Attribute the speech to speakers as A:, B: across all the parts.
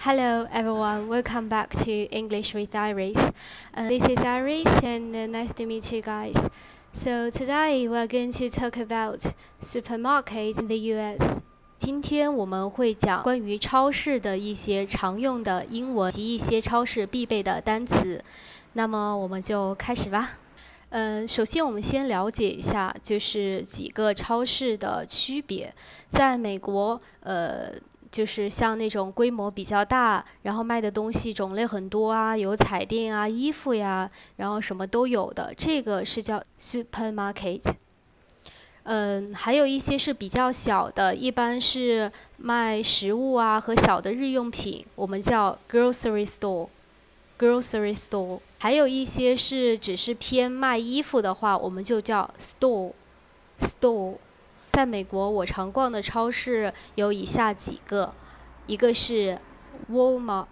A: Hello everyone, welcome back to English with Iris. This is Iris and nice to meet you guys. So today we're going to talk about supermarkets in the US. 今天我们会讲关于超市的一些常用的英文及一些超市必备的单词。那么我们就开始吧。首先我们先了解一下，就是几个超市的区别。在美国，就是像那种规模比较大，然后卖的东西种类很多啊，有彩电啊、衣服呀，然后什么都有的，这个是叫 supermarket。还有一些是比较小的，一般是卖食物啊和小的日用品，我们叫 grocery store。grocery store。还有一些是只是偏卖衣服的话，我们就叫 store。在美国，我常逛的超市有以下几个，一个是 Walmart，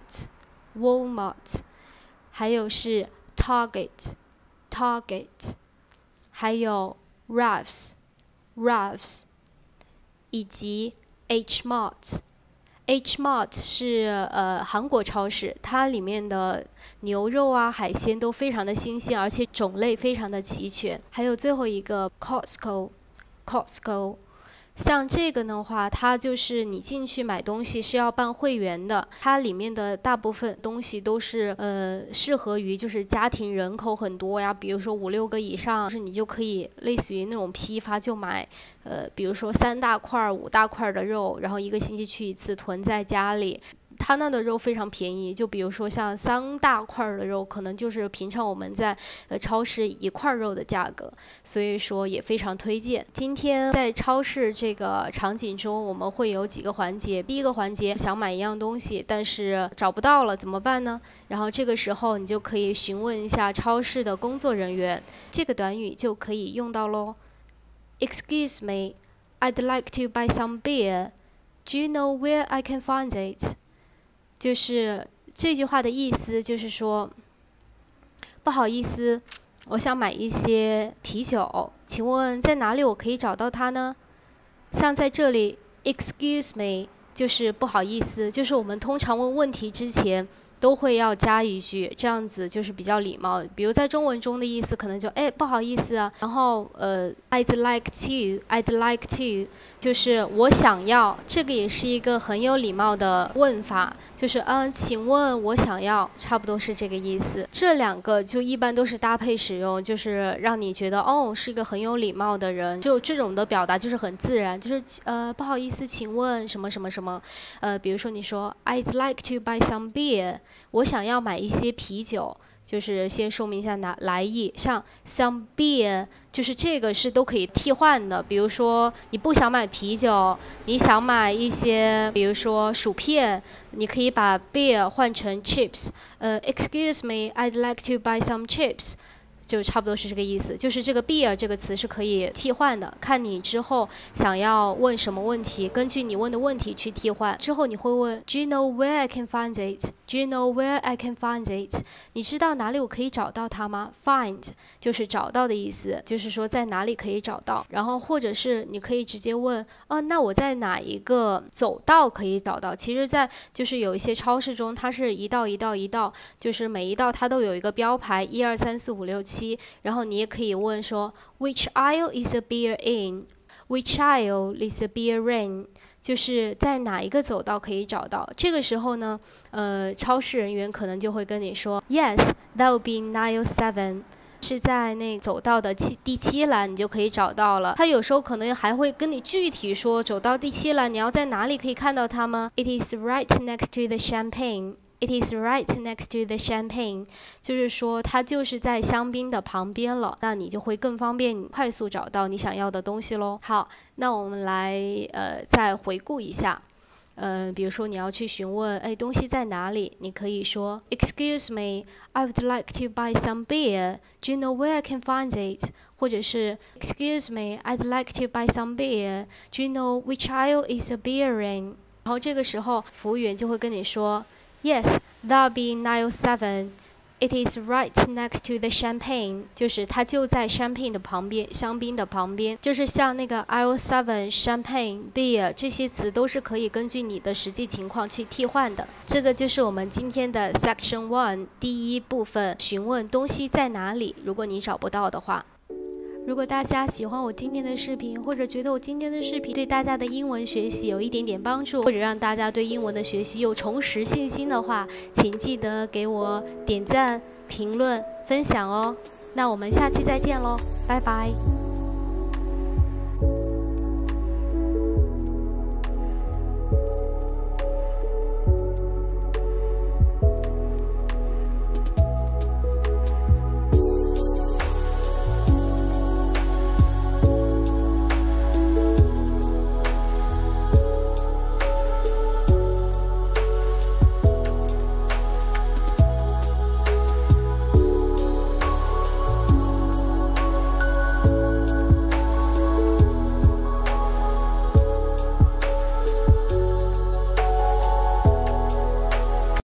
A: 还有是 Target， 还有 Ralph's， 以及 H-Mart。H-Mart 是韩国超市，它里面的牛肉啊、海鲜都非常的新鲜，而且种类非常的齐全。还有最后一个 Costco。像这个的话，它就是你进去买东西是要办会员的，它里面的大部分东西都是适合于就是家庭人口很多呀，比如说5-6个以上，就是你就可以类似于那种批发就买，比如说3大块、5大块的肉，然后1个星期去一次，囤在家里。它那的肉非常便宜，就比如说像3大块的肉，可能就是平常我们在超市1块肉的价格，所以说也非常推荐。今天在超市这个场景中，我们会有几个环节。第一个环节，想买一样东西，但是找不到了怎么办呢？然后这个时候你就可以询问一下超市的工作人员，这个短语就可以用到咯。Excuse me, I'd like to buy some beer. Do you know where I can find it?就是这句话的意思就是说，不好意思，我想买一些啤酒，请问在哪里我可以找到它呢？像在这里 ，excuse me 就是不好意思，就是我们通常问问题之前都会要加一句，这样子就是比较礼貌。比如在中文中的意思可能就不好意思啊，然后I'd like to 就是我想要，这个也是一个很有礼貌的问法，就是请问我想要，差不多是这个意思。这两个就一般都是搭配使用，就是让你觉得是一个很有礼貌的人，就这种的表达就是很自然，就是不好意思，请问什么什么什么，比如说你说 I'd like to buy some beer。我想要买一些啤酒，就是先说明一下来意。像 some beer， 就是这个是都可以替换的。比如说你不想买啤酒，你想买一些，比如说薯片，你可以把 beer 换成 chips。Excuse me, I'd like to buy some chips。就差不多是这个意思，就是这个 beer 这个词是可以替换的，看你之后想要问什么问题，根据你问的问题去替换。之后你会问 Do you know where I can find it? Do you know where I can find it? 你知道哪里我可以找到它吗？ Find 就是找到的意思，就是说在哪里可以找到。然后或者是你可以直接问那我在哪一个走道可以找到？其实在就是有一些超市中，它是一道，就是每一道它都有一个标牌，1、2、3、4、5、6、7。然后你也可以问说 Which aisle is a beer in? Which aisle is a beer in? 就是在哪一个走道可以找到。这个时候呢，超市人员可能就会跟你说 Yes, that would be in aisle 7。是在那走道的第7栏，你就可以找到了。他有时候可能还会跟你具体说，走到第7栏，你要在哪里可以看到它吗？ It is right next to the champagne.It is right next to the champagne， 就是说它就是在香槟的旁边了，那你就会更方便快速找到你想要的东西咯。好，那我们来再回顾一下，比如说你要去询问东西在哪里，你可以说 Excuse me, I would like to buy some beer. Do you know where I can find it? 或者是 Excuse me, I'd like to buy some beer. Do you know which aisle is a beer in? 然后这个时候服务员就会跟你说Yes, that'll be in aisle 7. It is right next to the champagne， 就是它就在 champagne 的旁边，香槟的旁边。就是像那个 aisle 7、champagne、beer 这些词都是可以根据你的实际情况去替换的。这个就是我们今天的 Section 1第一部分，询问东西在哪里。如果你找不到的话。如果大家喜欢我今天的视频，或者觉得我今天的视频对大家的英文学习有一点点帮助，或者让大家对英文的学习又重拾信心的话，请记得给我点赞、评论、分享哦。那我们下期再见喽，拜拜。